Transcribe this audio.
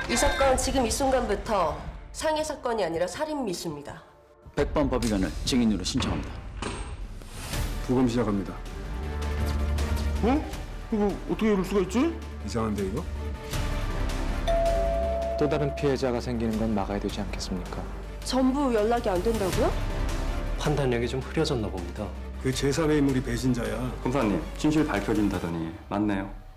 이 사건 지금 이 순간부터 상해 사건이 아니라 살인 미수입니다. 백반 법의관을 증인으로 신청합니다. 부검 시작합니다. 어? 이거 어떻게 이럴 수가 있지? 이상한데 이거? 또 다른 피해자가 생기는 건 막아야 되지 않겠습니까? 전부 연락이 안 된다고요? 판단력이 좀 흐려졌나 봅니다. 그 제3의 인물이 배신자야. 검사님, 진실 밝혀진다더니 맞네요.